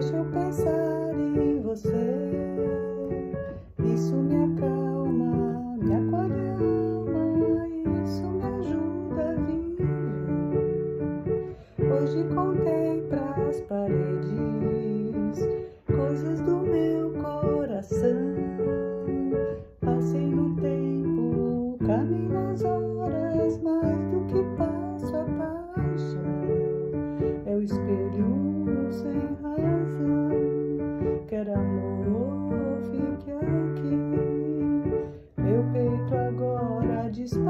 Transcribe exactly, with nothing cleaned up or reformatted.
Deixa eu pensar em você. Isso me acalma, me acolhe a alma, isso me ajuda a viver. Hoje contei pras paredes coisas do meu coração. Passei no tempo, caminho nas horas, mais do que passo a paixão. É o espelho sem razão, quer amor, fique aqui. Meu peito agora diz